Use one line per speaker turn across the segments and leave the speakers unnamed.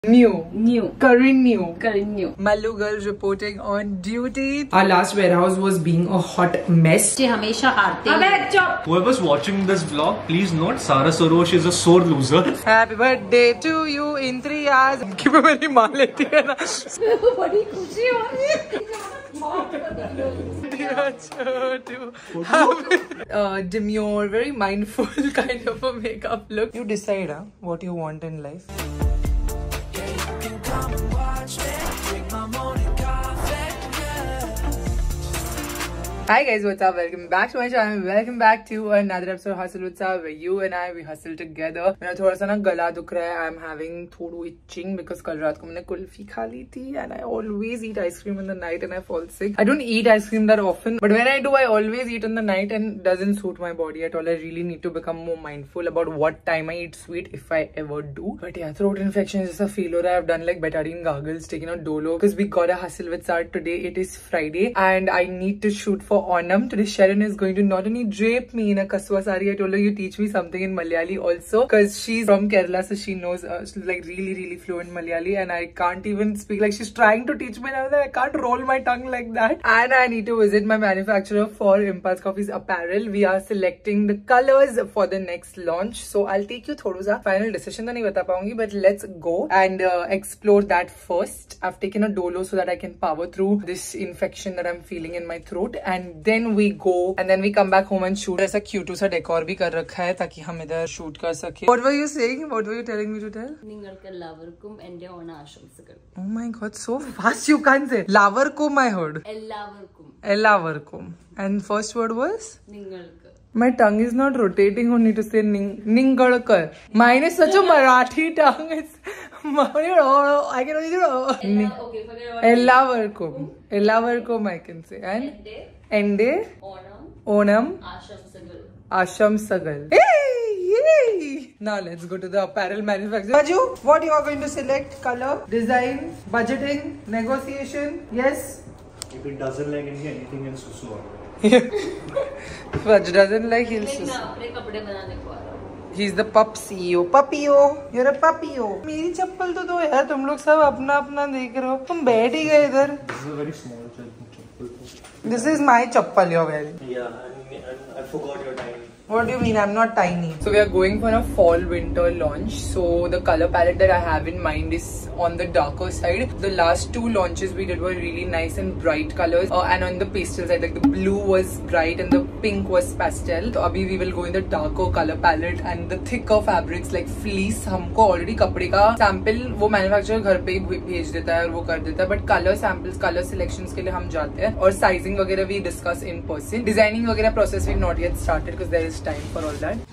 New. Karin new.
Mallu girl reporting on duty.
Our last warehouse was being a hot mess.
हमेशा हारते हैं.
Whoever's watching this vlog, please note Sara Sorosh is a sore loser.
Happy birthday to you in 3 hours. क्यों मेरी माँ लेती है ना?
बड़ी खुशी हो रही है.
Demure, very mindful kind of a makeup look. You decide what you want in life. Hi guys, what's up? Welcome back to my channel. Welcome back to another episode of Hustle with Sav, where you and I, we hustle together. मेरा थोड़ा सा ना गला दुख रहा है. I'm having थोड़ा itching because कल रात को मैंने कुल्फी खा ली थी and I always eat ice cream in the night and I fall sick. I don't eat ice cream that often, but when I do, I always eat in the night and it doesn't suit my body at all. I really need to become more mindful about what time I eat sweet if I ever do. But yeah, throat infection is just a feel हो रहा है. I've done like betadine gargles, taken out Dolo because we got a hustle with Sav today. It is Friday and I need to shoot for Onam. Today Sharon is going to not only drape me in a kaswa sari, I told her you teach me something in Malayali also because she's from Kerala, so she knows she's like really fluent Malayali and I can't even speak. Like she's trying to teach me and I was like, I can't roll my tongue like that. And I need to visit my manufacturer for Impulse Coffee's apparel. We are selecting the colors for the next launch, so I'll take you thoda sa final decision तो नहीं बता पाऊंगी, but let's go and explore that first. I've taken a Dolo so that I can power through this infection that I'm feeling in my throat, and then we go and then we come back home and shoot. ऐसा cute सा decor भी कर रखा है ताकि हम इधर shoot कर सके. What were you saying? What were you telling me to tell?
നിങ്ങൾക്ക് എല്ലാവർക്കും എൻ്റെ ഓണാശംസകൾ.
Oh my god, so fast you can't say. Lavarkum I heard. Ellavarkum. And first word was?
നിങ്ങൾക്ക്.
My tongue is not rotating on me to say Ningalkar. Mine is such a Marathi tongue. It's I can only do Ellavarkum I can say. And Ende Onam Ashamsagal. Yay! Now let's go to the apparel manufacturer. Raju, what you are going to select? Color, design, budgeting, negotiation? Yes?
If it doesn't like anything else, so
Raj doesn't like heels. He's the pup CEO. Puppyo, you're a puppyo. मेरी चप्पल तो दो यार, तुम लोग सब अपना अपना देख रहे हो. तुम बैठ ही गए इधर.
This is a very small chappal.
This is my chappal you're wearing.
Yeah, and I forgot your time.
What do you mean? I'm not tiny. So we are going for a fall winter launch. So the color palette that I have in mind is on the darker side. The last 2 launches we did were really nice and bright colors, and on the pastel side, like the blue was bright and the pink was pastel. So abhi we will go in the darker color palette and the thicker fabrics like fleece. हमको already कपड़े का sample वो manufacturer घर पे ही भेज देता है और वो कर देता है. But color samples, color selections के लिए हम जाते हैं और sizing वगैरह we discuss in person. Designing वगैरह process we've not yet started because there is time for all that.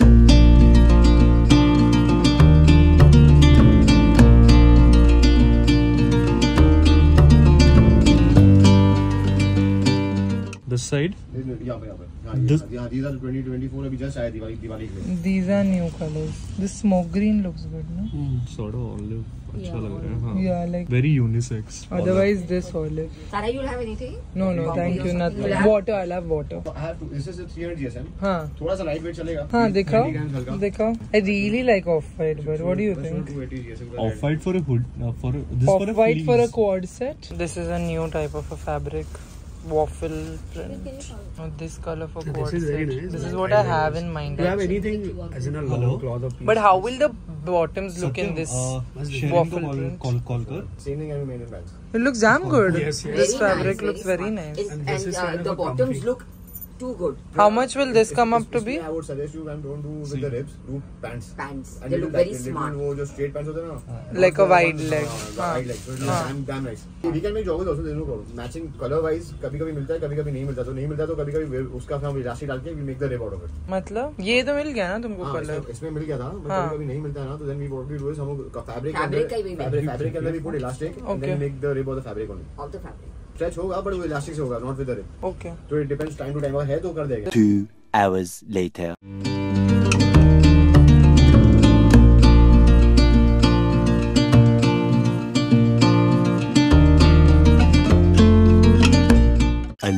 This side?
Yeah. These are 2024 अभी just आया दिवाली के लिए.
These are new colors. This smoke green looks good, no?
Sort of olive. अच्छा लग रहा है. हाँ.
Yeah, like
Very unisex.
Otherwise, this olive.
Sara, you'll have anything?
No, thank you, nothing. Water, I'll have water.
I have to. This is a 300 GSM.
हाँ.
थोड़ा सा light weight चलेगा.
हाँ, दिखाओ. I really like off-white, but what do you think?
Off-white for a hood.
Off-white for a quad set. This is a new type of a fabric. Waffle print. This color for quad set.
Nice.
This is what I have in mind.
Do you have anything as in a long cloth or piece?
But how will the bottoms look in this waffle print?
Call kar.
Same thing I made in bags.
It looks damn good.
Yes.
This
Very
fabric
nice,
looks very nice.
And the bottoms look too good.
How much will this come up to be?
I would suggest you don't do with the ribs. Do pants.
They look very smart.
वो जो straight pants होते हैं ना.
Like a wide leg.
Wide leg. So damn nice. We can make joggers also. There's no problem. Matching color wise कभी-कभी मिलता है, कभी-कभी नहीं मिलता. तो नहीं मिलता तो कभी-कभी उसका हम इलास्टिक डाल के we make the rib out of it.
मतलब ये तो मिल गया ना तुमको कलर?
इसमें मिल गया था. कभी-कभी नहीं मिलता है ना, तो then we what we do is हम fabric के अंदर we put elastic and then make the rib of the fabric only.
Of the fabric.
Stretch होगा but वो इलास्टिक से होगा, not with the rib.
Okay.
तो it depends time to time. अगर है तो कर देगा.
2 hours later.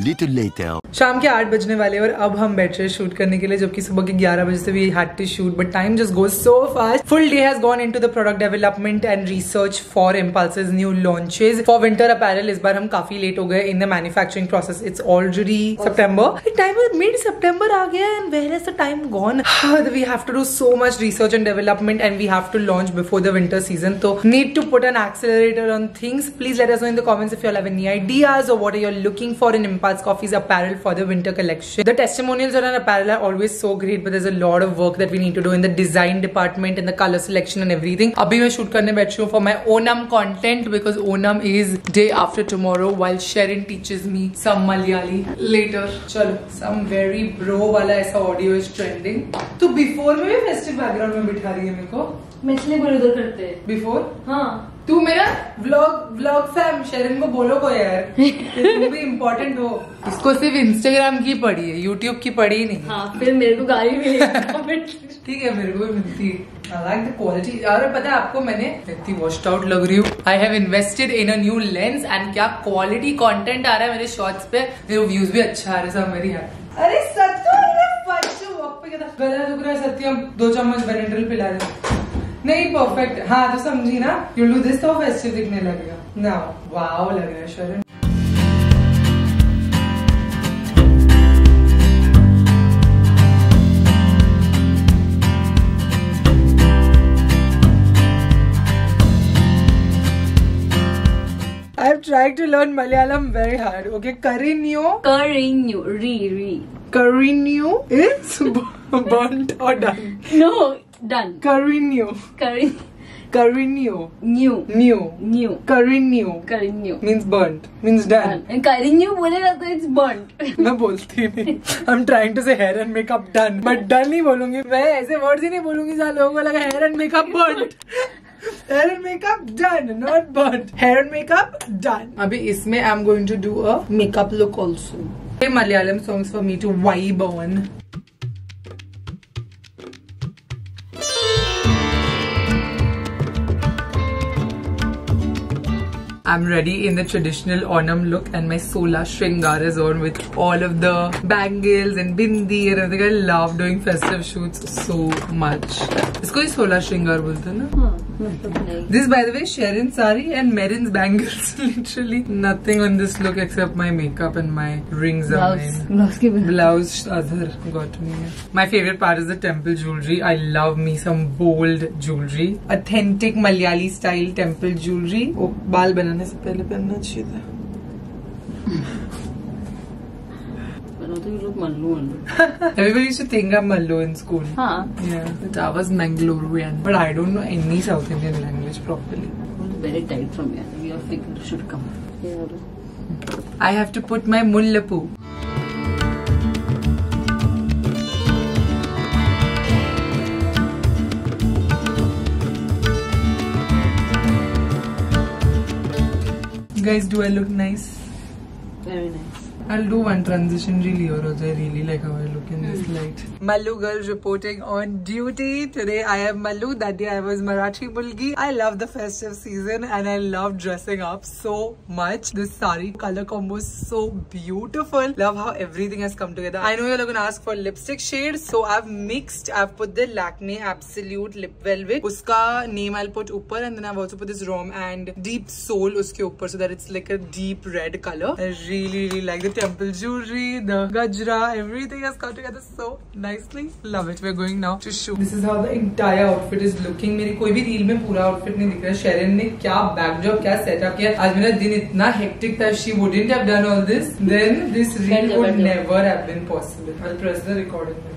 little later.
शाम के 8 बजने वाले और अब हम बैठ रहे हैं शूट करने के लिए, जबकि सुबह के 11 बजे से we had to shoot, but time just goes so fast. Full day has gone into the product development and research for impulses new launches for winter apparel. इस बार हम काफी लेट हो गए in the manufacturing process. It's already सितंबर. Time mid सितंबर आ गया and where has the time gone. We have to do so much research and development and we have to launch before the winter season, so need to put an accelerator on things. Please let us know in the comments if you all have any ideas or what are you looking for in Impulse Coffee's apparel for the winter collection. The testimonials on our apparel are always so great, but there's a lot of work that we need to do in the design department and the color selection and everything. Abhi मैं shoot करने बैठ रही हूँ for my Onam content because Onam is day after tomorrow, while Sharon teaches me some Malayali later. चलो, some very bro वाला ऐसा audio is trending. तो before में भी फेस्टिव बैकग्राउंड में बिठा रही है मेरे को.
मैं इसलिए बोल उधर करते हैं.
बिफोर
हाँ.
तू मेरा व्लॉग फैम शेरन को बोलो को यार. तुम भी इम्पोर्टेंट हो. इसको सिर्फ इंस्टाग्राम की पड़ी है, यूट्यूब की पड़ी नहीं.
हाँ, फिर मेरे को गाली मिलेगी.
ठीक है, मेरे को भी मिलती है. I like the quality. और पता है आपको, मैंने इतनी वॉश्ड आउट लग रही हूँ. I have invested in a new lens and क्या क्वालिटी कंटेंट आ रहा है मेरे शॉर्ट्स पे. मेरे व्यूज भी अच्छा आ रहे हैं, सब मेरी है. अरे सत्तू वॉक पे क्या था, गला दुख रहा है सत्यम, 2 चम्मच बेनेड्रिल पिला दे. नहीं परफेक्ट. हाँ तो समझी ना. यू डू दिस तो फेस्टिव दिखने लगेगा ना. वाव लग रहा है शरण. I'm trying to learn Malayalam very hard. Okay, Carinho. Carinho is burnt or done?
No, done.
Carinho. Carinho.
New.
Carinho means burnt, means done.
And Carinho बोलेगा तो it's burnt.
मैं बोलती नहीं. I'm trying to say hair and makeup done, but done नहीं बोलूंगी. मैं ऐसे words ही नहीं बोलूंगी जहाँ लोगों को लगा hair and makeup burnt. Hair and makeup done, not burnt. Hair and makeup done. अभी इसमें I'm going to do a makeup look also. Malayalam songs for me to vibe on. I'm ready in the traditional Onam look and my Sola Shringar is on with all of the bangles and bindi and everything. I love doing festive shoots so much. इसको ही Sola Shringar बोलते हैं ना? This by the way Sharon's sari and Marin's bangles. Literally nothing on this look except my makeup and my rings are mine. Blouse other got me. My favorite part is the temple jewelry. I love me some bold jewelry. Authentic Malayali style temple jewelry. Oh, बाल बनाने से पहले पहनना चाहिए था.
You look Mallu.
Everybody used to think I'm Mallu in school.
Huh?
Yeah, but I was Mangalorean. But I don't know any South Indian language properly.
It's very tight from here. Your figure should come. Yeah.
I have to put my mullapu. Guys, do I look nice?
Very nice.
I'll do one transition really or I really like how I look in this light. Mallu girl reporting on duty. Today I am Mallu. That day I was Marathi Mulgi. I love the festive season and I love dressing up so much. This sari color combo is so beautiful. Love how everything has come together. I know you're going to ask for lipstick shades, so I've put the Lakme Absolute Lip Velvet. Uska name I'll put upper, and then I've also put this Rom and Deep Soul uske upper, so that it's like a deep red color. I really like the temple jewelry, the gajra, everything has come together so nicely. Love it. We're going now to shoot. This is how the entire outfit is looking. मेरी कोई भी reel में पूरा outfit नहीं दिख रहा. Sheeran ने क्या backdrop, क्या setup किया. आज मेरा दिन इतना hectic था. She wouldn't have done all this. Then this reel would never have been possible. I'll press the recording button.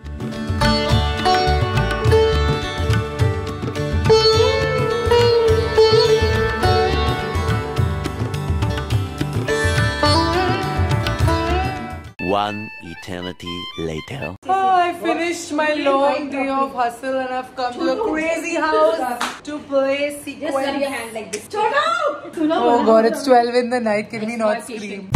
One eternity later.
Oh, I finished my long day of hustle and I've come to a crazy house to play sequence.
Just rub your hand like this.
Oh god, it's 12 in the night. Can we not scream?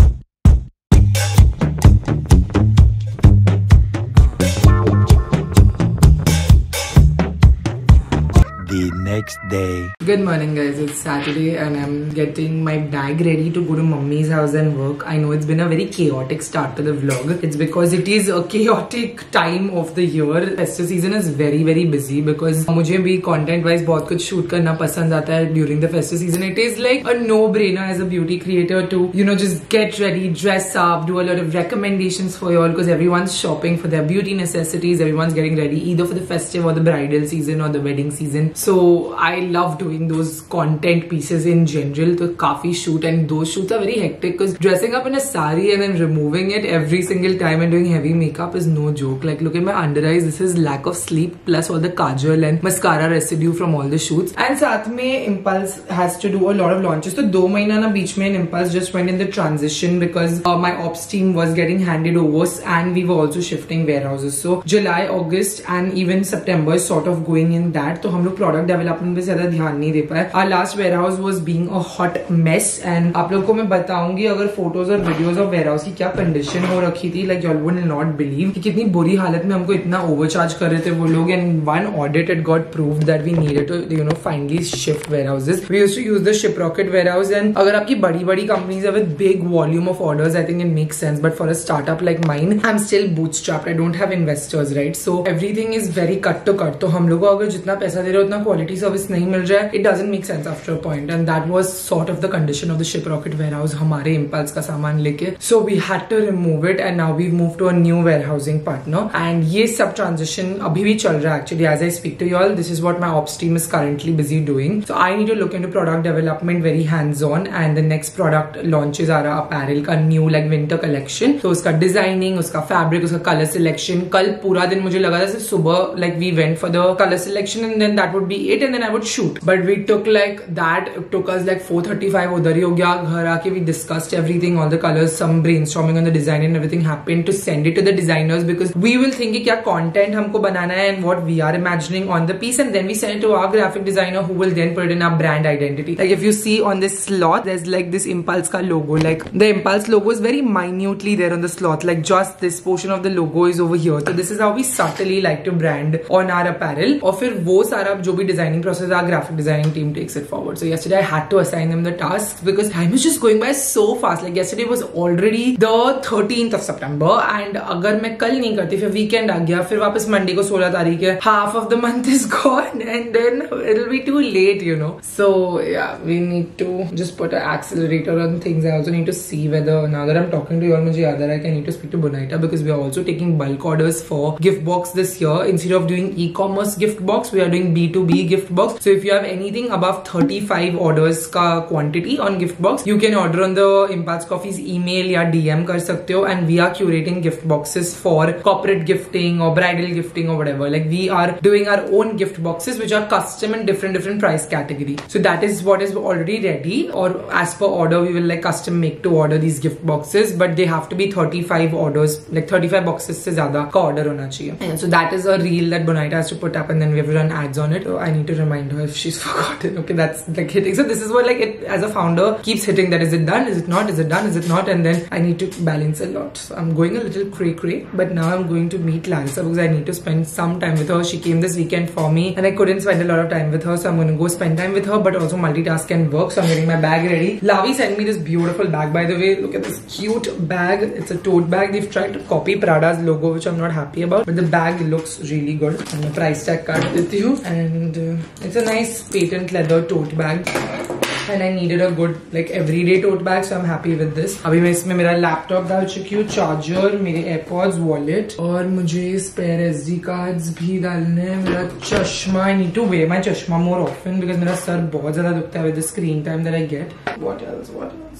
The next day.
Good morning guys, it's Saturday and I'm getting my bag ready to go to mummy's house and work. I know it's been a very chaotic start to the vlog. It's because it is a chaotic time of the year. Festive season is very busy because मुझे भी content wise बहुत कुछ shoot करना पसंद आता है during the festive season. It is like a no-brainer as a beauty creator to, you know, just get ready, dress up, do a lot of recommendations for you all because everyone's shopping for their beauty necessities. Everyone's getting ready either for the festive or the bridal season or the wedding season. So I love doing those content pieces in general. So काफी shoot and those shoots are very hectic because dressing up in a sari and then removing it every single time and doing heavy makeup is no joke. Like look at my under eyes. This is lack of sleep plus all the kajal and mascara residue from all the shoots. And साथ में Impulse has to do a lot of launches. So 2 महीना ना बीच में Impulse just went in the transition because my ops team was getting handed over and we were also shifting warehouses. So July, August and even September is sort of going in that. तो हम लोग product development पे ज्यादा ध्यान नहीं दे पाए. Our last warehouse was being a hot mess and आप लोग को मैं बताऊंगी अगर photos और videos of warehouse की क्या condition हो रखी थी. Like you all would not believe कि कितनी बुरी हालत में हमको इतना overcharge कर रहे थे वो लोग. And one audit it got proved that we needed to, you know, finally shift warehouses. We used to use the Shiprocket warehouse and अगर आपकी बड़ी companies are with big volume of orders, I think it makes sense. But for a startup like mine, I'm still bootstrapped. I don't have investors, right? So everything is very cut to cut. तो हम लोग को अगर जितना पैसा दे रहे हो उतना quality service नहीं मिल रहा है, it doesn't make sense after a point. And that was sort of the condition of the Shiprocket warehouse हमारे Impulse का सामान लेके. So we had to remove it and now we've moved to a new warehousing partner. And ये सब transition अभी भी चल रहा है actually as I speak to you all. This is what my ops team is currently busy doing. So I need to look into product development very hands-on and the next product launches are apparel का new like winter collection. So उसका designing, उसका fabric, उसका color selection. कल पूरा दिन मुझे लगा था सुबह like we went for the color selection and then that would be it and then I would shoot. But we took like that, it took us like 4:35 उधर ही हो गया. घर आके we discussed everything, all the colors, some brainstorming on the design and everything happened to send it to the designers because we will think कि क्या content हमको बनाना है and what we are imagining on the piece and then we send it to our graphic designer who will then put it in our brand identity. Like if you see on this slot, there's like this Impulse का logo. Like the Impulse logo is very minutely there on the slot. Like just this portion of the logo is over here. So this is how we subtly like to brand on our apparel. और फिर वो सारा जो भी designing process, our graphic designing team takes it forward. So yesterday I had to assign them the tasks because time is just going by so fast. Like yesterday was already the 13th of September and अगर मैं कल नहीं करती फिर weekend आ गया फिर वापस Monday को 16 तारीख है. Half of the month is gone and then it'll be too late, you know. So yeah, we need to just put an accelerator on things. I also need to see whether now that I'm talking to you all, मुझे याद आ रहा है कि I need to speak to Bonaita because we are also taking bulk orders for gift box this year. Instead of doing e-commerce gift box, we are doing B2B gift box. So if you have anything above 35 orders का quantity on gift box, you can order on the Impulse Coffee's email या DM कर सकते हो. And we are curating gift boxes for corporate gifting or bridal gifting or whatever. Like we are doing our own gift boxes which are custom in different price category. So that is what is already ready, or as per order we will like custom make to order these gift boxes, but they have to be 35 orders, like 35 boxes से ज़्यादा का order होना चाहिए. And so that is a reel that Bonaita has to put up and then we have to run ads on it. So I need to remind her if she's forgotten. Okay, that's like hitting. So this is what like it as a founder keeps hitting that. Is it done? Is it not? Is it done? Is it not? And then I need to balance a lot. So I'm going a little cray, but now I'm going to meet Larissa because I need to spend some time with her. She came this weekend for me and I couldn't spend a lot of time with her, so I'm going to go spend time with her but also multitask and work. So I'm getting my bag ready. Lavi sent me this beautiful bag, by the way. Look at this cute bag. It's a tote bag. They've tried to copy Prada's logo, which I'm not happy about, but the bag looks really good. And the price tag card with you, and it's a nice patent leather tote bag. And I needed a good like everyday tote bag, so I'm happy with this. अभी मैं इसमें मेरा laptop डाल चुकी हूँ, charger, मेरे AirPods, wallet और मुझे स्पेयर SD कार्ड्स भी डालने हैं. मेरा चश्मा, I need to wear my चश्मा more often because मेरा सर बहुत ज़्यादा दुखता है with the screen time that I get. What else?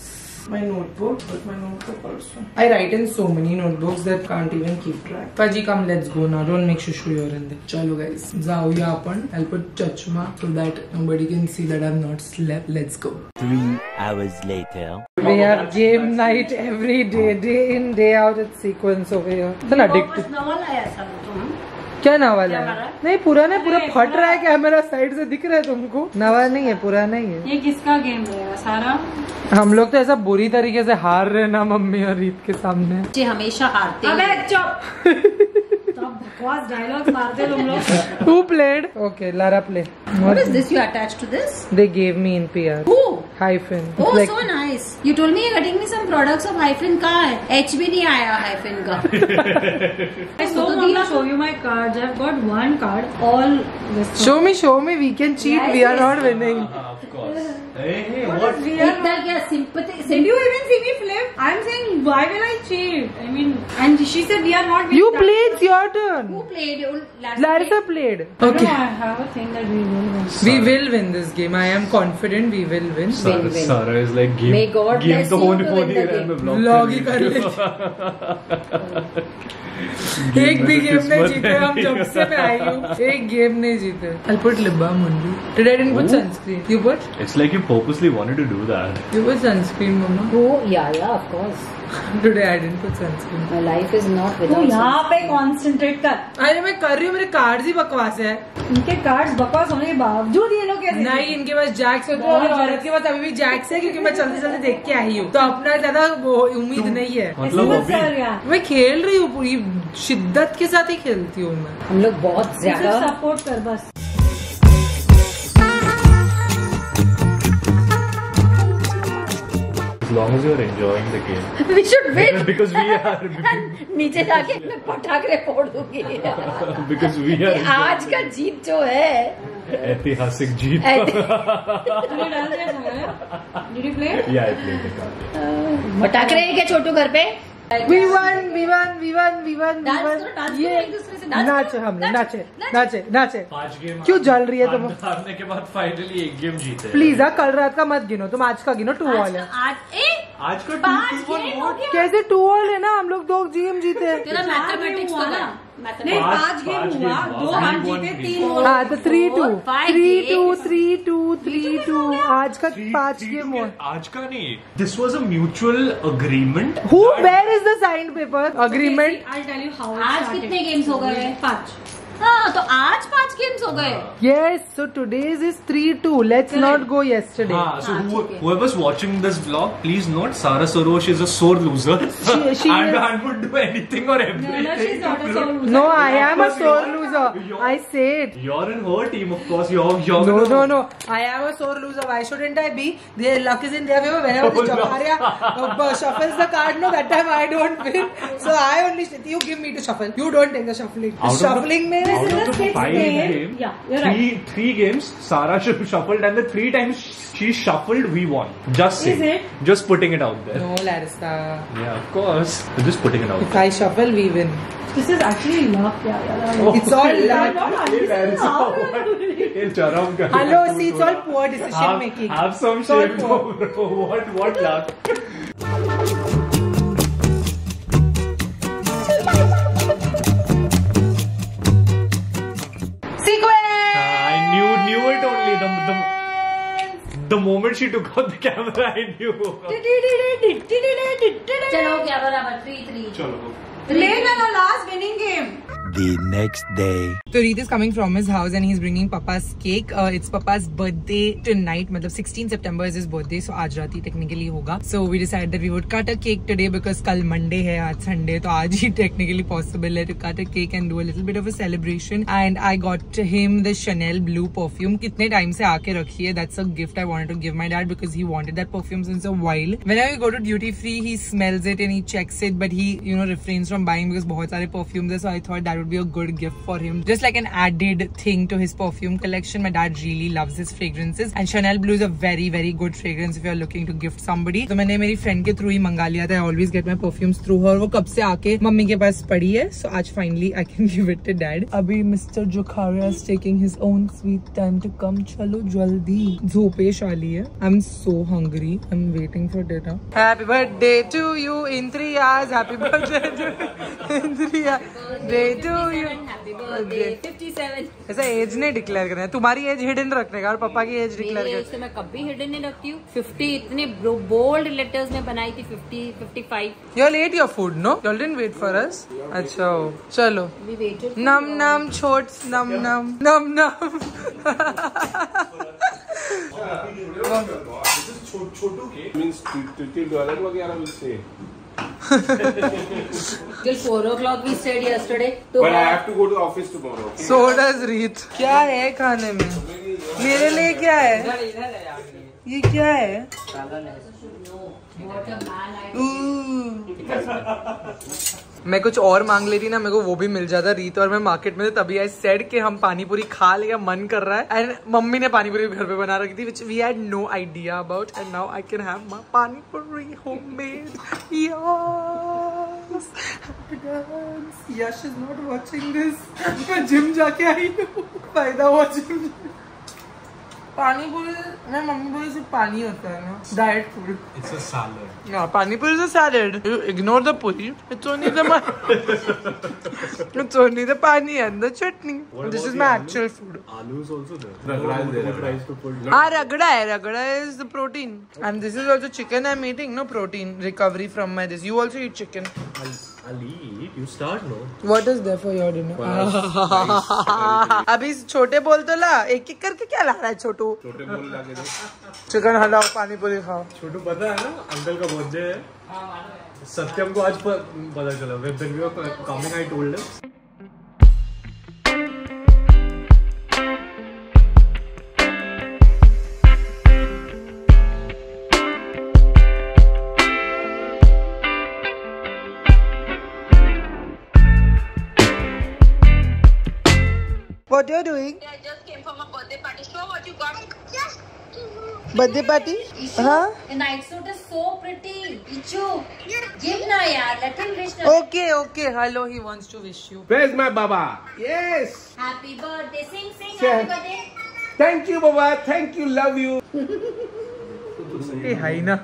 My notebook, but my notebook also. I write in so many notebooks that can't even keep track. Faji, come, let's go now. Don't make shushu here and there. Chalo guys, जाऊया अपन. I'll put chachma so that nobody can see that I've not slept. Let's go.
3 hours later.
We have game night every day, day in, day out. It's sequence over here. It's an addictive. क्या नवा है? नहीं पूरा नहीं, पूरा फट रहा है. कैमरा साइड से दिख रहा है तुमको. नवा नहीं है, पूरा नहीं है.
ये किसका गेम रहेगा सारा?
हम लोग तो ऐसा बुरी तरीके से हार रहे ना मम्मी और रीत के सामने.
जी हमेशा हारते हैं. अबे चुप. तो बकवास डायलॉग मारते तुम लोग.
Who played? Okay, Lara play.
What is this? You attached to this?
They gave me in PR.
Who?
Hyphen.
Oh,
Like-
so nice. You told me you're getting me some products of Hyphen का है. H भी नहीं आया Hyphen का. I so want to show you my cards. I've got one card. All this.
Show me. We can cheat.
Yes,
We are
yes.
not winning.
Of course. Hey, what?
इतना क्या sympathy?
Did you even see me flip? I'm saying, why will I cheat? I mean, and she said we are not.
You play. It's your turn.
Who played?
Larissa played. Okay.
No, I have a thing that we will win.
We will win this game. I am confident we will win.
Win.
Sarah is like game.
May God
game
bless
तो
you
होने
to
होने
win
he
the
रहा है,
game.
मैं vlog
Vlog ही
कर
कर
लेती हूँ।
एक भी
में
गेम नहीं
किस्मत
जीते
है
हम
नहीं।
जब से मैं आई हूँ. एक गेम नहीं जीते. I'll put lip balm only. Today I didn't put
Oh.
sunscreen. You put?
It's like you purposely wanted to do that.
You put sunscreen, Mama.
Oh, yeah, of course.
Today I didn't put sunscreen.
My life is not
तू
without.
यहाँ पे concentrate कर.
अरे मैं कर रही हूँ. मेरे कार्ड्स ही बकवास है.
इनके कार्ड्स बकवास होने के बावजूद ये लोग कैसे?
नहीं, इनके पास जैक्स है तो और औरत के पास अभी भी जैक्स है क्योंकि मैं जल्दी देख के आई हूँ. तो अपना ज्यादा वो उम्मीद नहीं है.
मतलब अभी
मैं खेल रही हूँ पूरी शिद्दत के साथ ही खेलती हूँ मैं.
हम लोग बहुत ज्यादा.
सपोर्ट कर बस.
as long as you're enjoying the game.
We should win.
Because we are.
नीचे जाके मैं पटाखे फोड़ दूंगी.
Because we are.
आज का जीत जो है.
ऐतिहासिक जीत.
Did you play?
Yeah, I played the card.
पटाखे रहेंगे क्या छोटू घर पे?
We won.
डांस करो, डांस
ये
करो एक दूसरे से. डांस
नाचे
करो,
हमने
नाचो,
नाचे.
5 गेम.
क्यों जल रही है तुम?
हारने के बाद फाइनली एक गेम जीते.
प्लीज कल रात का मत गिनो. तुम आज का गिनो. 2 ऑल है.
आज
आज का
5
2-1
गेम हो गया.
कैसे 2 ऑल है ना? हम लोग 2 GM जीते.
तेरा मैथमेटिक्स
हुआ
तो
ना?
ना.
नहीं, 5 गेम हुआ. 2 हम जीते, 3
हाँ तो 3-2
5
3-2 आज का 5 गेम हुआ.
आज का नहीं. This was a mutual agreement.
Who? Where is the signed paper? Agreement.
I'll tell you how.
आज कितने गेम्स हो गए?
5.
हाँ तो आज 5 गेम्स हो गए.
Yes. So today's is 3-2. Let's not go yesterday.
So whoever's watching this vlog, please note Sarah Sorosh is a sore loser.
She
and
is-
would do anything or everything.
No, she's not a sore loser.
No, I am a
Of course
sore
you
loser.
are.
I said.
You're in her team, of course. You're
No. I am a sore loser. Why shouldn't I be? Their luck is in their favor. Whenever the Javaria shuffles the card, no, that time I don't win. So I only you give me to shuffle. You don't take the shuffling.
Out of the-
Shuffling mein
out of the
6
5
game.
games,
Yeah, you're right.
three games, Sarah shuffled, and the 3 times she shuffled, we won. Just
Is
saying.
it?
Just putting it out there.
No, Larissa.
Yeah, of course. Just putting it out
If I shuffle, we win.
This is actually luck. Yeah.
It's all luck. Hello, see, it's all poor decision making.
Have some
It's all
shame,
poor.
bro. What luck? I knew it only. The moment she took out the camera, I knew.
चलो क्या बराबर 3-3.
Chalo.
Played our last winning game.
The next day.
So Reet is coming from his house and he's bringing Papa's cake. It's Papa's birthday tonight. मतलब 16 September is his birthday. So आज रात ही technically होगा. So we decided that we would cut a cake today because कल Monday है, आज Sunday. तो आज ही technically possible है to cut a cake and do a little bit of a celebration. And I got him the Chanel blue perfume. कितने time से आके रखी है. That's a gift I wanted to give my dad because he wanted that perfume since a while. Whenever we go to duty free, he smells it and he checks it, but he refrains from buying because बहुत सारे perfumes है. So I thought that would be a good gift for him, just like an added thing to his perfume collection. My dad really loves his fragrances and Chanel Blue is a very very good fragrance if you are looking to gift somebody. तो मैंने मेरी friend के through ही मंगा लिया था. I always get my perfumes through her. वो कब से आके मम्मी के पास पड़ी है. So आज finally I can give it to dad. अभी Mr. Jokharia is taking his own sweet time to come. चलो जल्दी. झोपेश वाली है. I'm so hungry. I'm waiting for dinner. Happy birthday to you in 3 hours. Happy birthday to in 3 hours. Day to you.
Happy birthday 57.
ऐसा as नहीं declare करना है. तुम्हारी as hidden रखने का और पापा की एज डिक्लेयर
मेरी
कर.
एज तो मैं कभी हिडन नहीं रखती हूँ. 50 इतने बोल्ड लेटर्स में बनाई थी. 50, 55.
You all ate your food, no? You all didn't wait for us. अच्छा हो. चलो.
We waited.
Num num छोट्स num num num num.
Means till 12 वगैरह will say.
Till 4 o'clock we stayed yesterday.
But I have to go to the office tomorrow. Okay?
So does Reet. क्या है खाने में? मेरे लिए क्या है? ये क्या है? मैं कुछ और मांग लेती ना, मेरे को वो भी मिल जाता। रीत और मैं मार्केट में थे तभी आई सेड कि हम पानी पूरी खा लेगा, मन कर रहा है। एंड मम्मी ने पानी पूरी घर पे बना रखी थी, which we had no idea about, and now I can have my पानी पूरी homemade. Yes. Yash is not watching this. मैं जिम जाके आई हूँ, फायदा हुआ जिम। पानी पूरी मैं मम्मी पूरी सिर्फ पानी होता है ना, diet food.
It's a salad.
Yeah, pani puri is a salad. You ignore the puri. It's only the it's only the pani and the chutney. This is my actual food.
Aloo is also there.
Ragda is there.
Tries to put.
Ragda hai. Ragda is the protein. And this is also chicken I'm eating. No protein recovery from my this. You also eat chicken.
I'll eat. You start, no?
What is there for your dinner? अभी छोटे बोल तो ला, एक एक करके क्या ला रहा है छोटू?
छोटे बोल लाके दे।
चिकन हलाओ, पानी पूरी खाओ।
छोटू पता है ना, अंकल का बर्थडे है। सत्यम को आज पता चला। When we were coming, I told him.
What you're doing?
I just came from a birthday party. Show what you got. Yes.
Birthday party? हाँ?
The night suit is so pretty. Ichu, give na yaar. Let him wish.
Okay. Hello, he wants to wish you.
Where's my Baba? Yes.
Happy birthday. Sing.
Yeah.
Happy birthday.
Thank you, Baba. Thank you. Love you.
ए हाई ना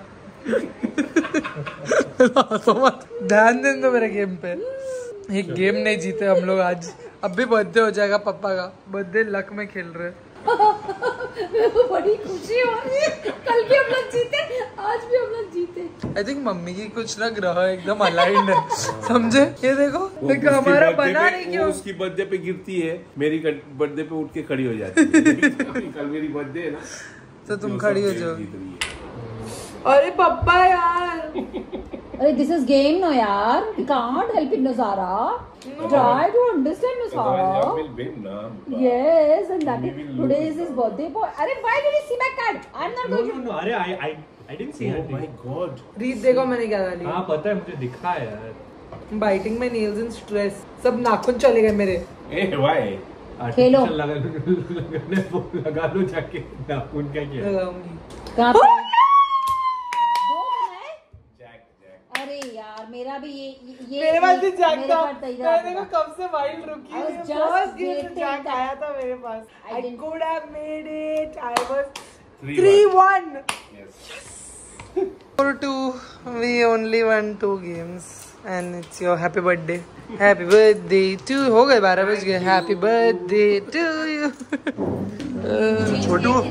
ध्यान दें तो मेरे game पे। ये game नहीं जीते हम लोग आज। अब भी बर्थडे हो जाएगा पापा का। बर्थडे लक में खेल रहे।
बड़ी खुशी हो रही है। कल भी हम लोग जीते, आज भी हम लोग जीते।
आई थिंक मम्मी की कुछ ना ग्रह एकदम अलाइंड है, समझे? ये देखो हमारा बना नहीं क्यों?
उसकी बर्थडे पे गिरती है, मेरी बर्थडे पे उठ के खड़ी हो जाती है। कल मेरी बर्थडे है ना,
तो तुम खड़ी हो जाओ। अरे पापा यार,
अरे दिस इज गेम नो यार, वी कांट हेल्प इट नजारा, ट्राई टू अंडरस्टैंड नजारा। Yes and that today is his birthday boy. अरे why did you see my card? I am not going to.
अरे I didn't see it.
Oh my God.
रीत देखो मैंने क्या डाली।
हाँ पता है, मुझे दिखा है यार।
बाइटिंग में नेल्स इन स्ट्रेस, सब नाखून चले गए मेरे।
Why?
खेलो।
लगा लो जाके नाखून। क्या किया?
लगाऊंगी।
कहां पे? दो बनाए? अरे यार मेरा भी ये
मेरे पास भी जैक
मेरे
था।
पास तैयार
मैंने
था।
कहा कब से वाइल्ड रुकी
I was
है।
just
First game
waiting
Jack
that-
आया था मेरे पास।
I
I
didn't-
could have made it. I was
3-1.
3-1.
Yes.
4-2. We only won 2 games. And it's your happy birthday. Happy birthday to हो गए 12 बज गए। Happy birthday to you. छोटू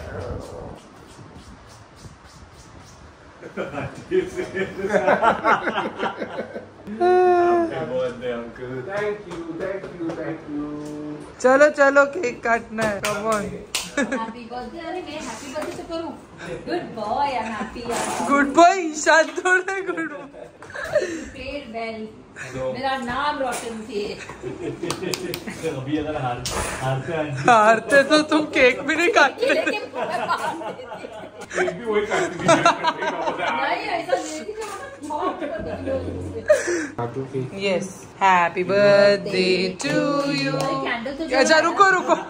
चलो cake काटना है। Come on.
Happy birthday. अरे मैं happy birthday तो करूं। Good boy, I am happy यार।
गुड बॉय ईशान थोड़ा गुड
प्लेड वेल। मेरा नाम रोशन किए।
अभी अगर
हारते तो तुम केक भी नहीं काटते।
लेके नहीं
भी वही काटती है।
ऐसा नहीं कि बहुत
Yes. Happy birthday to you.
Candle तो
अच्छा रुको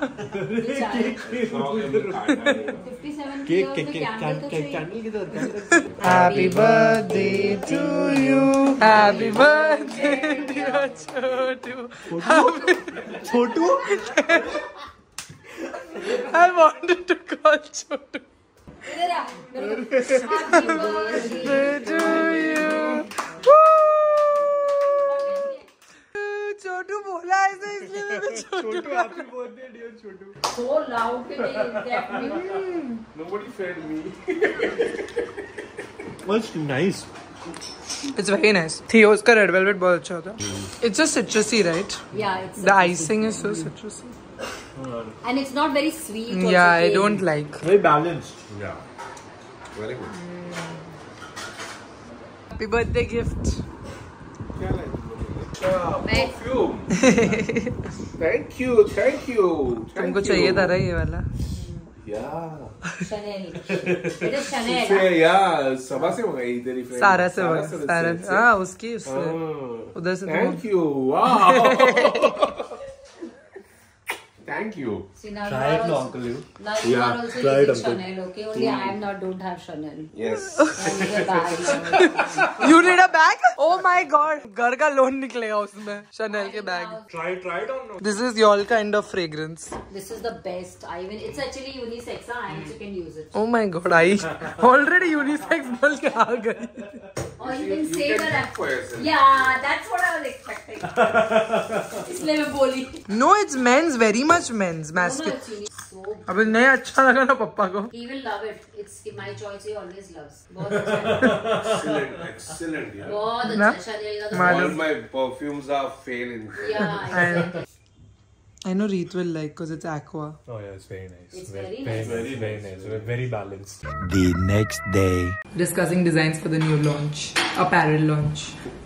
57
कैंडल किधर?
Happy birthday to you. Happy birthday dear Chotu.
Chhotu?
I wanted to call Chotu.
इधर आ। हैप्पी बर्थडे
To you. Woo! छोटू बोला ऐसे इसलिए मैं भी Chotu
happy birthday dear Chotu.
so loud today that
Nobody fed me.
Well, nice.
It's very nice. Theo's का red velvet बहुत अच्छा होता है. It's a citrusy, right?
yeah it's
The icing is so citrusy.
and it's not very sweet also,
Yeah, I
plain.
don't like.
Very balanced.
Yeah. Very good.
Happy birthday gift.
Perfume thank you
तुमको चाहिए था ना ये वाला
सभा से मंगाई तेरी फ्रेंड
सारा से हाँ उसकी उससे उधर से
thank you Thank you.
See, now
Try it, no, uncle.
Now you are also
try it,
using
uncle.
Chanel, okay? Only I am not, don't have Chanel.
Yes.
And it's a bag.
You need a bag? Oh my god. घर का loan निकलेगा उसमें Chanel के bag.
Try it or no?
This is your kind of fragrance.
This is the best. It's actually unisex, and you can use it.
Oh my god, I already unisex बोल के आ गई.
Or you can say
can
that.
pick for yourself.
Yeah, that's what I was expecting. इसलिए मैं बोली.
No, it's men's, very much men's.
No,
Masculine.
it's unique. So
अबे नहीं अच्छा लगा ना पप्पा को.
he will love it. It's my choice. He always loves. बहुत अच्छा.
Excellent, yeah.
बहुत
ना?
अच्छा. Chanel का तो
मालूम.
All my perfumes are failing.
Yeah, exactly.
I know Reet will like because it's aqua.
Oh yeah, it's very nice.
It's very
nice.
nice.
Very nice. Very balanced.
The next day.
Discussing designs for the new launch, apparel launch.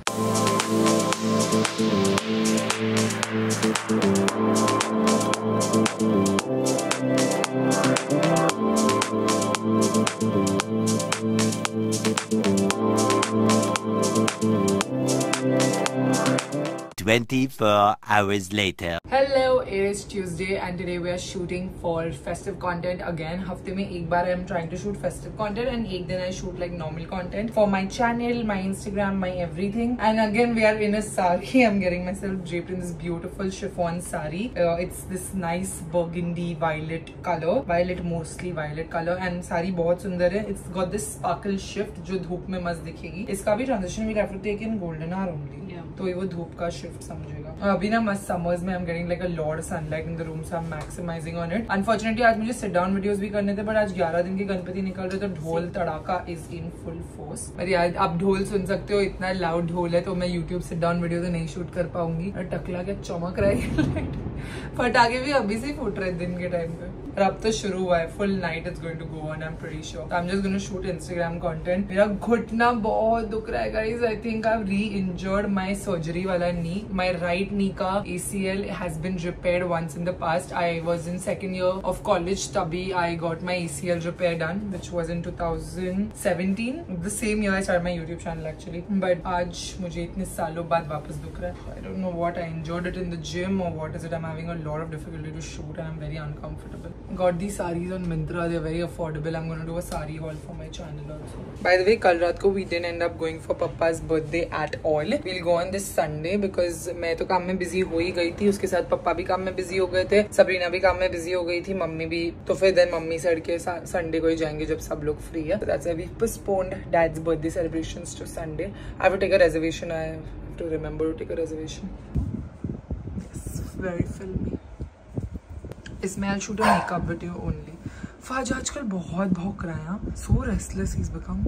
24 hours later.
Hello, it is Tuesday and today we are shooting for festive content again. हफ्ते में एक बार I am trying to shoot festive content and एक दिन I shoot like normal content for my channel, my Instagram, my everything. And again we are in a sari. I'm getting myself draped in this beautiful chiffon sari. It's this nice burgundy violet color, mostly violet color, and sari बहुत सुंदर है. It's got this sparkle shift जो धूप में मस्त दिखेगी. इसका भी transition we have to take in golden hour only. तो ये वो धूप का शिफ्ट समझेगा. और अभी ना मस्त समर्स में I'm getting like a lot of sunlight in the room, so I'm maximizing on it. Unfortunately आज मुझे sit down videos भी करने थे, but आज 11 दिन के गणपति निकल रहे तो ढोल तड़ाका is in full force. पर यार आप ढोल सुन सकते हो, इतना लाउड ढोल है तो मैं YouTube sit down वीडियो तो नहीं शूट कर पाऊंगी. और टकला क्या चमक रहा है. फटाके भी अभी से फूट रहे दिन के टाइम पे. और अब तो शुरू हुआ है. Full night it's going to go on, I am pretty sure. I am just going to shoot Instagram content. मेरा घुटना बहुत दुख रहा है guys. I think I have reinjured my surgery वाला नी. माय राइट नी का ACL has been repaired once in the past. I was in second year of college, तभी I got my ACL repair done which was in 2017. The same year I started my YouTube channel actually. But आज मुझे इतने सालों बाद वापस दुख रहा है. I don't know what. I enjoyed it in the gym और what is it. I am having a lot of difficulty to shoot and I am very uncomfortable. Got these sarees on Myntra. They're very affordable. I'm going to do a saree haul for my channel also. By the way, कल रात को we didn't end up going for Papa's birthday at all. We'll go on this Sunday because मैं तो काम में busy हो ही गई थी. उसके साथ पापा भी काम में busy हो गए थे. सबरीना भी काम में busy हो गई थी. मम्मी भी. तो फिर then मम्मी साइड के Sunday को ही जाएंगे जब सब लोग free है. So that's why we postponed Dad's birthday celebrations to Sunday. I have to take a reservation. I have to remember to take a reservation. Yes, very filmy. इसमें I'll shoot a makeup video only. फाज आजकल बहुत भौंक रहा है. So restless he's become.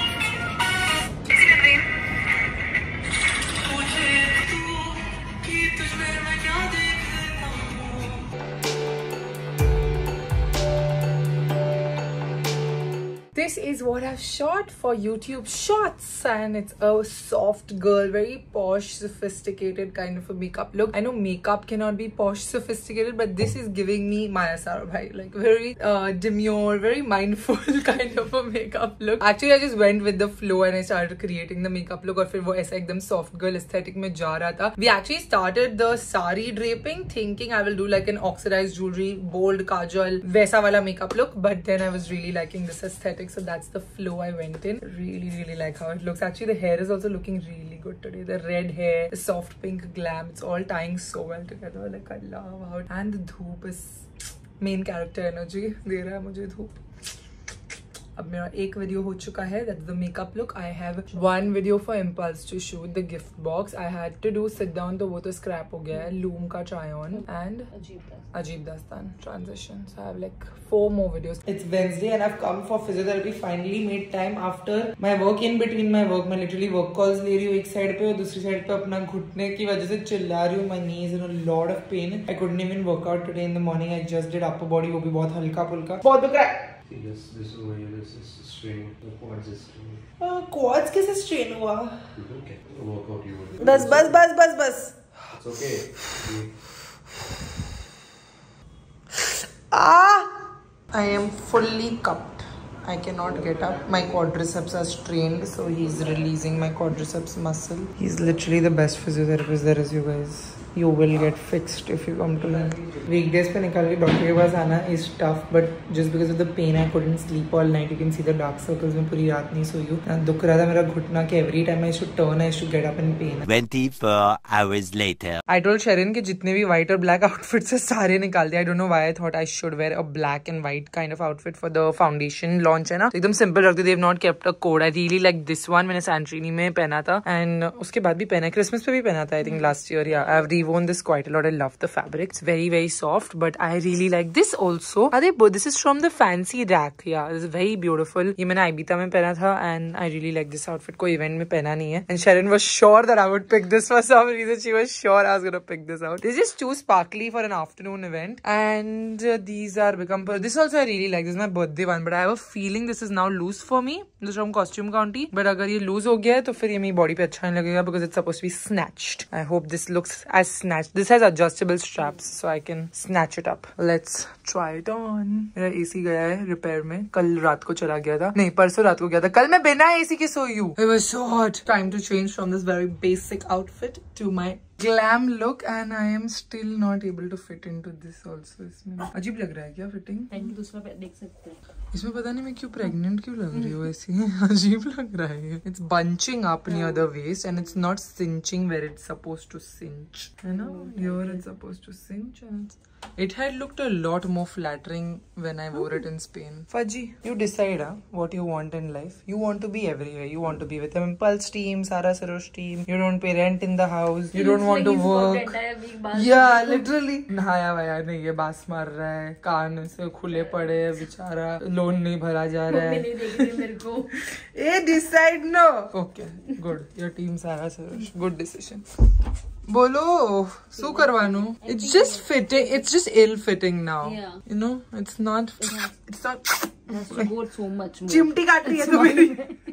This is what I've shot for YouTube Shorts, and it's a soft girl, very posh, sophisticated kind of a makeup look. I know makeup cannot be posh, sophisticated, but this is giving me Maya Sarabhai, like very demure, very mindful kind of a makeup look. Actually, I just went with the flow and I started creating the makeup look, और फिर वो ऐसा एकदम soft girl aesthetic में जा रहा था. We actually started the sari draping, thinking I will do like an oxidized jewelry, bold kajal, वैसा वाला makeup look, but then I was really liking this aesthetic. So that's the flow I went in. Really like how it looks. Actually the hair is also looking really good today. The red hair, the soft pink glam, it's all tying so well together. Like I love how it, and the dhoop is main character energy दे रहा है मुझे धूप. अब मेरा एक video हो चुका है. That's the makeup look. I have one video for Impulse to shoot, the gift box. I had to do sit down, तो वो तो scrap हो गया है. Loom का try on and Ajib Dastan transition. So I have like 4 more videos. It's Wednesday and I've come for physiotherapy. Finally made time after my work. In between my work, मैं literally work calls ले रही हूँ एक side पे और दूसरी side पे अपना घुटने की वजह से चिल्ला रही हूँ. My knee is in a lot of pain. I couldn't even work out today in the morning. I just did upper body, वो भी बहुत हल्का फुल्का. बहुत दुख रहा है.
This is why this is strain. The quads is strain.
Quads कैसे स्ट्रेन हुआ?
You don't get the workout you will.
बस बस बस बस बस.
It's okay.
I am fully cupped. I cannot get up. My quadriceps are strained, so he's releasing my quadriceps muscle. He's literally the best physiotherapist there is, you guys. You will get fixed if you come to him. Weekdays पे निकाल के doctor के पास आना is tough, but just because of the pain I couldn't sleep all night. You can see the dark circles. मैं पूरी रात नहीं सोई हूँ. दुख रहा था मेरा घुटना कि every time I should turn, I should get up in pain.
24 hours later.
I told Sharon कि जितने भी white और black outfits है सारे निकाल दिए. I don't know why I thought I should wear a black and white kind of outfit for the foundation launch है ना. तो एकदम simple रख दिए. They've not kept a code. I really like this one. मैंने Santorini में पहना था and उसके बाद भी पहना है. Christmas पे भी पहना था. I think last year. Yeah, I've worn this quite a lot. I love the fabric. It's very very soft, but I really like this also. This is from the Fancy Rack. Yeah, this is very beautiful. ये मैंने Ibiza में पहना था and I really like this outfit. कोई event में पहना नहीं है. And Sharon was sure that I would pick this for some reason. She was sure I was gonna pick this out. This is too sparkly for an afternoon event. And these are become. This also I really like. This is my birthday one, but I have a feeling this is now loose for me. This is from Costume County. But अगर ये loose हो गया है तो फिर ये मेरी body पे अच्छा नहीं लगेगा because it's supposed to be snatched. I hope this looks as snatched. This has adjustable straps so I can snatch it up. Let's try it on. मेरा AC गया है रिपेयर में. कल रात को चला गया था. नहीं, परसों रात को गया था. कल मैं बिना AC के सोई हूँ. It was so hot. Time to change from this very basic outfit to my glam look and I am still not able to fit into this also. इसमें अजीब लग रहा है क्या फिटिंग?
दूसरा देख सकते हैं.
इसमें पता नहीं मैं क्यों प्रेग्नेंट क्यों लग रही हूँ ऐसी. अजीब लग रहा है. It's bunching up near the waist and it's not cinching where it's supposed to cinch. है ना? Here it's supposed to cinch and it had looked a lot more flattering when I wore it in Spain. Fudgy, you decide what you want in life. You want to be everywhere. You want to be with the Impulse team, Sara Sarosh team. You don't pay rent in the house. You don't want to work. Yeah, literally. नहाया वाया नहीं है, बास मार रहा है, कान से खुले पड़े है बेचारा, लोन नहीं भरा जा रहा है. मेरे को. Decide no. Okay, good. Your team Sara Sarosh. Good decision. बोलो सो करवानो. It's just fitting. It's just ill fitting now. Yeah. You know, it's not. It's not.
That's so much more.
चिमटी काट रही है तो मेरी.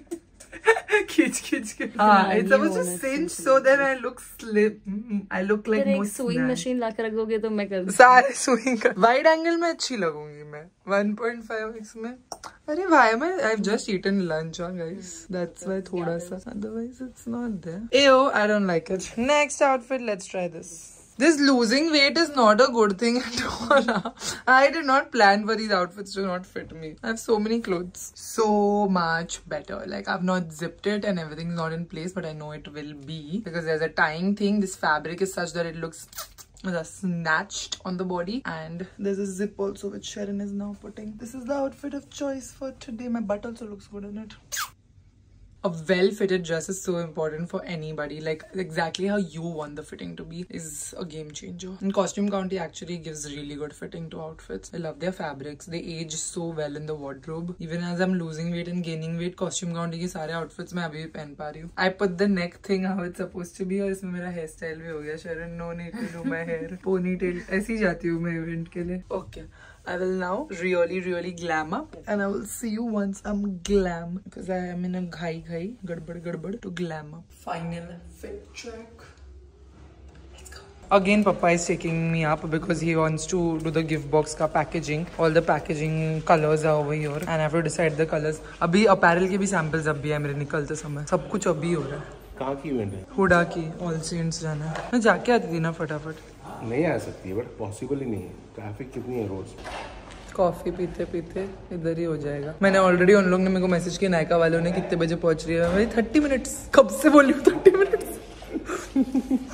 खींच के. हाँ, it's supposed to cinch so then I look slim. I look like more.
Sewing machine ला के रख दोगे तो मैं कर.
सारे sewing कर. Wide angle में अच्छी लगूंगी मैं. 1.5x में. अरे भाई मैं I've just eaten lunch guys. That's why थोड़ा सा. Otherwise it's not there. Ew, I don't like it. Next outfit, let's try this. This losing weight is not a good thing at all. I did not plan for these outfits to not fit me. I have so many clothes. So much better. Like I've not zipped it and everything's not in place, but I know it will be because there's a tying thing. This fabric is such that it looks snatched on the body, and there's a zip also which Sharon is now putting. This is the outfit of choice for today. My butt also looks good in it. A well-fitted dress is so important for anybody. Like exactly how you want the fitting to be is a game changer. And Costume County actually gives really good fitting to outfits. I love their fabrics. They age so well in the wardrobe. Even as I'm losing weight and gaining weight, Costume County के सारे outfits मैं अभी भी पहन पा रही हूँ. I put the neck thing how it's supposed to be और इसमें मेरा hair style भी हो गया. Sharon, no need to do my hair. Ponytail. ऐसी जाती हूँ मैं event के लिए. Okay. I will now really glam up and I will see you once I'm glam because I am in a ghai gadbad to glam up. Final fit check. Let's go. Again Papa is taking me up because he wants to do the gift box ka packaging. All the packaging colors are over here and I have to decide the colors. Abhi apparel ke bhi samples ab bhi hai mere nikalte samay. Sab kuch abhi ho raha hai.
कहाँ की event है?
हुडा की. All Saints जाना है. मैं जाके आती थी ना फटाफट.
नहीं आ सकती बट पॉसिबल ही नहीं है. ट्रैफिक कितनी है रोज.
कॉफी पीते पीते इधर ही हो जाएगा. मैंने ऑलरेडी उन लोग ने मेरे को मैसेज किया नायका वालों ने कितने बजे पहुंच रही है. भाई 30 मिनट्स. कब से बोली हूँ 30 मिनट्स.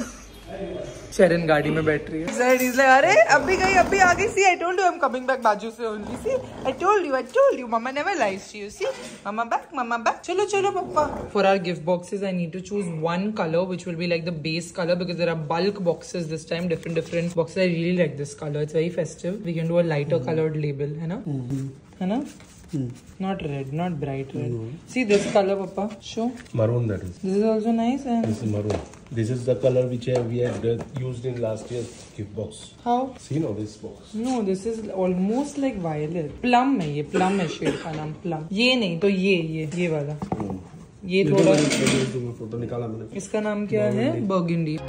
शेरन गाड़ी में बैठ रही है. अरे अभी गई अभी आ गई. See I told you I am coming back बाजू से only. See I told you mamma never lies to you. See mamma back. चलो papa. For our gift boxes I need to choose one colour which will be like the base colour because there are bulk boxes this time. Different boxes. I really like this colour. It's very festive. We can do a lighter coloured label है ना. Not red, not bright red. No. See this color, Papa. Show.
Maroon, that is.
This is also nice. And
this is maroon. This is the color which we had used in last year's gift box.
How?
See now this box.
No, this is almost like violet. Plum है ये, plum है shade का नाम plum. ये नहीं तो ये वाला. ये थोड़ा.
फोटो निकाला मैंने.
इसका नाम क्या है? Burgundy.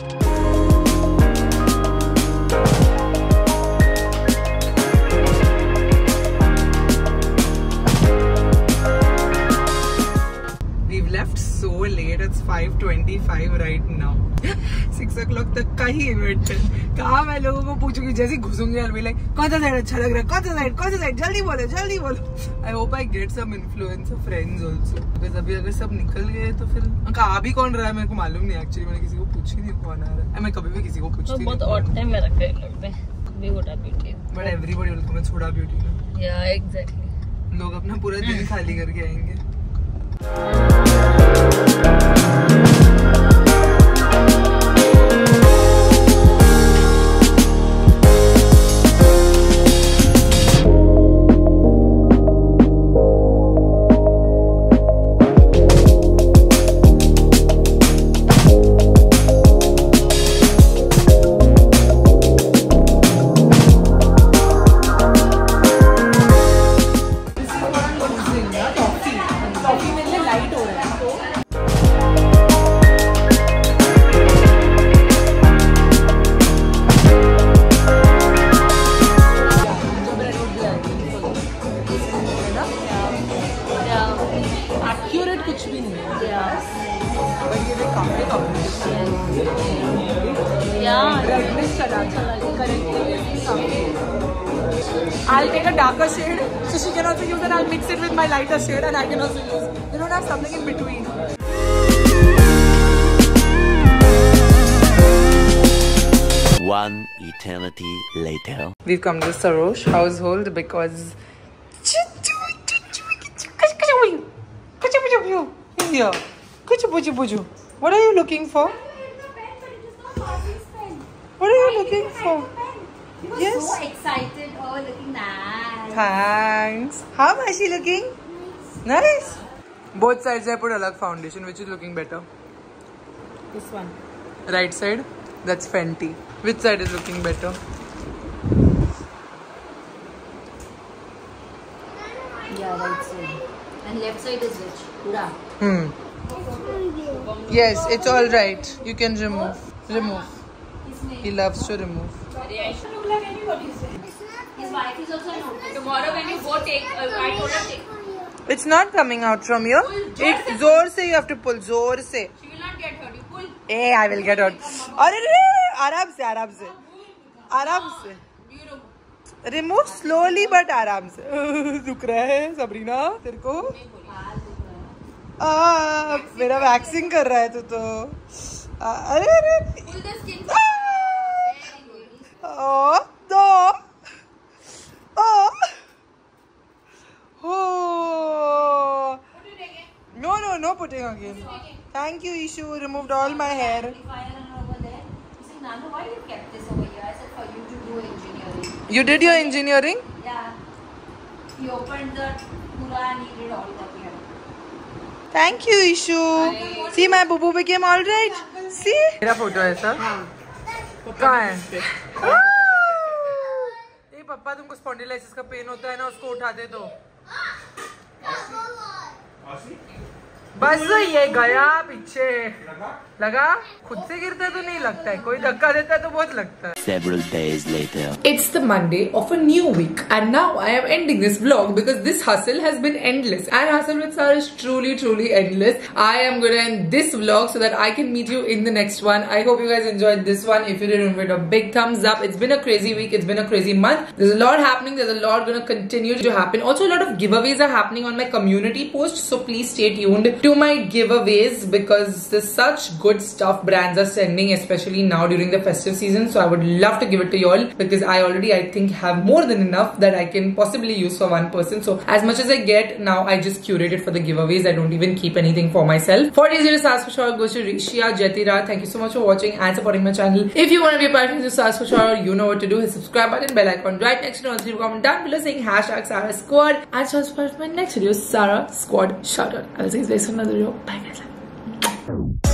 Left so late. It's 5:25 right now. 6 o'clock तक का ही इवेंट है. कहाँ मैं लोगों को पूछूंगी जैसे घुसूंगी I'll be like कौन सा साइड अच्छा लग रहा है, कौन सा साइड जल्दी बोलो. I hope I get some influencer friends also. Because अभी अगर सब निकल गए तो फिर कहाँ भी कौन रहा है मेरे को मालूम नहीं. Actually मैंने किसी को पूछी नहीं कौन आ रहा है. मैं कभी भी किसी को पूछती नहीं.
बहुत odd time में रखा है लगता है. कभी होता beauty.
But everybody will come छोड़ा beauty ना.
Yeah, exactly.
लोग अपना पूरा दिन खाली करके आएंगे. I'll take a darker shade, so she can also use and I'll mix it with my lighter shade and I can also use. You don't have something in between.
One eternity later.
We've come to Sarosh household because India. What are you looking for? What are you looking for? Yes.
So excited. Oh, looking nice.
Thanks. How is she looking? Nice. Both sides I put alag foundation. Which is looking better?
This one.
Right side? That's Fenty. Which side is looking better?
Yeah, right side. And left side is which? Pura.
Yes, it's all right. You can remove. He loves to remove.
His wife is also not. Tomorrow when you go take, I told her take.
It's not coming out from you. It's zor se you have to pull. Zor se.
She will not get hurt. You pull.
Hey, I will get hurt. Aram se. Remove slowly but aram se. दुख रहा है Sabrina तेरे को? मेरा waxing कर रहा है तू तो. अरे.
Pull the skin.
Oh no! No putting again. Thank you, Ishu. Removed all my hair.
Over there. Nanu, why you kept this over here? I said for you to do engineering.
You did your engineering?
Yeah. He opened the pura and he did all that here.
Thank you, Ishu. See, my boo became all right. See? मेरा photo है sir. कहाँ है? ये पापा तुमको spondylosis का pen होता है ना, उसको उठाते तो. बस ये गया पीछे. लगा? खुद से गिरता तो नहीं लगता है, कोई धक्का देता है तो बहुत लगता है.
Several days later.
It's the Monday of a new week and now I am ending this vlog because this hustle has been endless and Hustle with Sar is truly endless. I am going to end this vlog so that I can meet you in the next one. I hope you guys enjoyed this one. If you did, remember a big thumbs up. It's been a crazy week. It's been a crazy month. There's a lot happening. There's a lot going to continue to happen. Also, a lot of giveaways are happening on my community post. So please stay tuned to my giveaways because there's such good stuff brands are sending, especially now during the festive season. So I would love to give it to you all because I already, I think, have more than enough that I can possibly use for one person. So as much as I get now, I just curate it for the giveaways. I don't even keep anything for myself. 40 stars for sure goes to Rishia Jatira. Thank you so much for watching and supporting my channel. If you want to be a part of the stars for sure, you know what to do. Hit subscribe button, bell icon right next to it. Comment down below saying hashtag Sara Squad and subscribe to my next video, Sara Squad Shoutout. I will see you guys in another video. Bye guys.